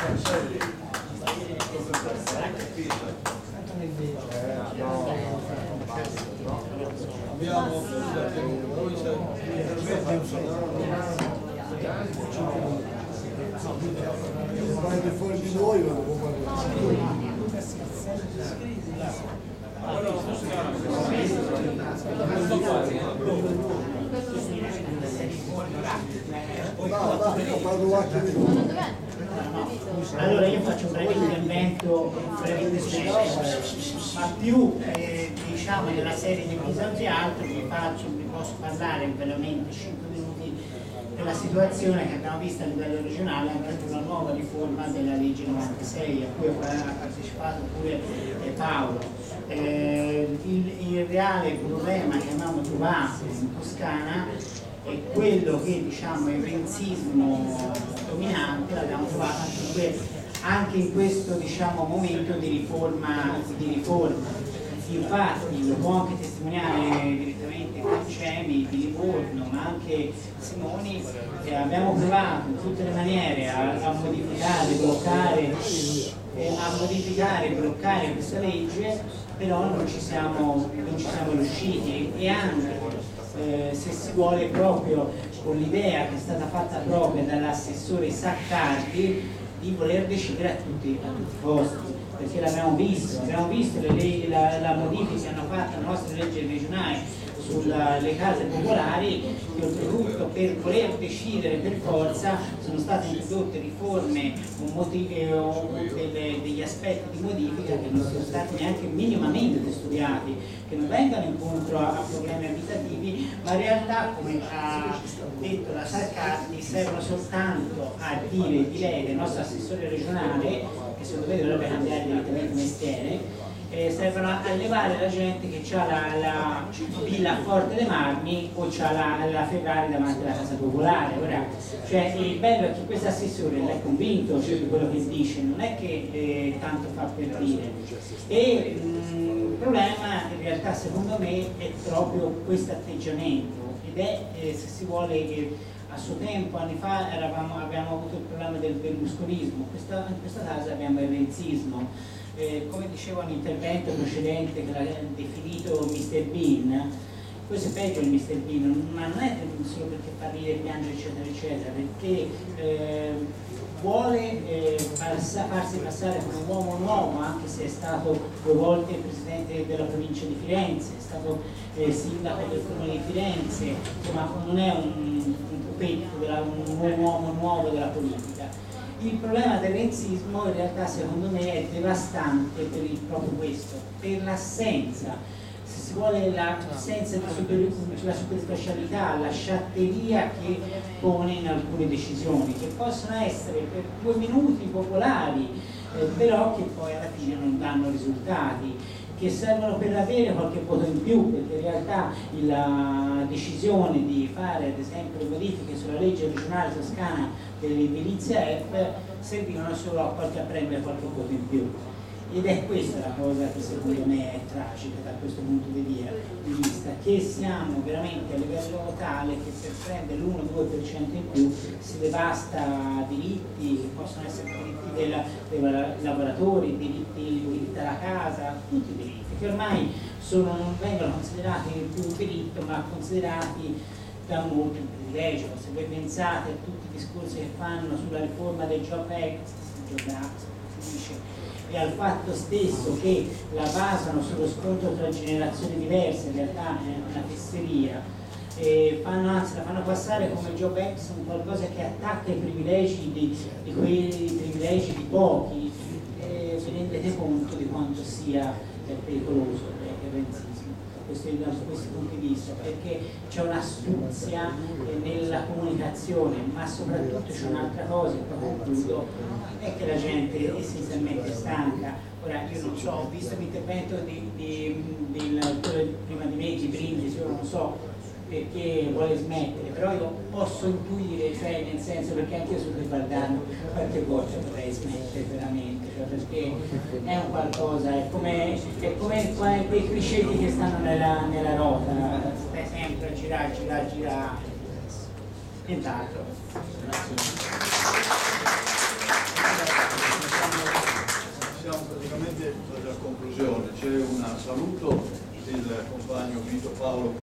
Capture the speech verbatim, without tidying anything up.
Abbiamo fuori di noi allora io faccio un breve intervento, un breve intervento, ma più eh, diciamo nella serie di episodi altro vi faccio, vi posso parlare veramente cinque minuti della situazione che abbiamo visto a livello regionale anche con la nuova riforma della legge novantasei a cui ha partecipato pure eh, Paolo. Eh, il, il reale problema che abbiamo trovato in Toscana è quello che diciamo è il renzismo dominante, l'abbiamo trovato anche, anche in questo diciamo momento di riforma, di riforma. Infatti lo può anche testimoniare direttamente Cancemi di Livorno, ma anche Simoni, eh, abbiamo provato in tutte le maniere a, a modificare, bloccare, eh, a modificare e bloccare questa legge, però non ci siamo, non ci siamo riusciti e anche eh, se si vuole proprio con l'idea che è stata fatta proprio dall'assessore Saccardi di voler decidere a tutti, a tutti i costi. Perché l'abbiamo visto, abbiamo visto le leggi, la, la modifica che hanno fatto le nostre leggi regionali sulle case popolari, che oltretutto per voler decidere per forza sono state introdotte riforme o motivi, o delle, degli aspetti di modifica che non sono stati neanche minimamente studiati, che non vengono incontro a, a problemi abitativi, ma in realtà, come ha detto la Saccardi, servono soltanto a dire di lei, del nostro assessore regionale, che secondo me dovrebbe cambiare direttamente mestiere, eh, servono a levare la gente che ha la, la villa a Forte dei Marmi o ha la, la Ferrari davanti alla casa popolare. Ora, cioè, il bello è che questo assessore l'è convinto cioè, di quello che dice, non è che eh, tanto fa per dire. E mh, il problema in realtà secondo me è proprio questo atteggiamento ed è, eh, se si vuole, eh, a suo tempo, anni fa, eravamo, abbiamo avuto il problema del berlusconismo, questa, in questa casa abbiamo il renzismo. Eh, come dicevo nell'intervento precedente che l'ha definito mister Bean, questo è peggio il mister Bean, ma non è solo perché fa ridere, piangere eccetera eccetera, perché eh, vuole eh, farsi, farsi passare come un uomo nuovo, anche se è stato due volte presidente della provincia di Firenze, è stato eh, sindaco del comune di Firenze, insomma non è un, un pupetto, della, un, un uomo nuovo della politica. Il problema del renzismo in realtà secondo me è devastante per il, proprio questo, per l'assenza, se si vuole l'assenza di super, la superficialità, la sciatteria che pone in alcune decisioni, che possono essere per due minuti popolari, eh, però che poi alla fine non danno risultati, che servono per avere qualche voto in più, perché in realtà la decisione di fare ad esempio le modifiche sulla legge regionale toscana dell'edilizia F servivano solo a qualche a prendere qualche voto in più. Ed è questa la cosa che secondo me è tragica da questo punto di vista, che siamo veramente a livello tale che per prendere l'uno due per cento in più si devasta diritti, che possono essere diritti della, dei lavoratori, diritti, diritti alla casa, tutti i diritti, che ormai sono, non vengono considerati più un diritto, ma considerati da molti un privilegio. Se voi pensate a tutti i discorsi che fanno sulla riforma del Job Act, Job Act si dice, e al fatto stesso che la basano sullo scontro tra generazioni diverse, in realtà è una fesseria, e fanno, anzi la fanno passare come Job Act un qualcosa che attacca i privilegi di, di quei privilegi di pochi, e vi rendete conto di quanto sia eh, pericoloso il renzismo da questi punti di vista, perché c'è un'astuzia eh, nella comunicazione, ma soprattutto c'è un'altra cosa, che concludo, è che la gente è essenzialmente stanca. Ora io non so, ho visto l'intervento di, di, di, di, prima di me, di Brindisi, io non so perché vuole smettere, però io posso intuire, cioè nel senso, perché anche io sto guardando qualche volta vorrei smettere veramente, cioè perché è un qualcosa, è come, è come quei criceti che stanno nella, nella rota, stai sempre a girare, girare, girare, nient'altro. Presidente, per la conclusione, c'è un saluto del compagno Vito Paolo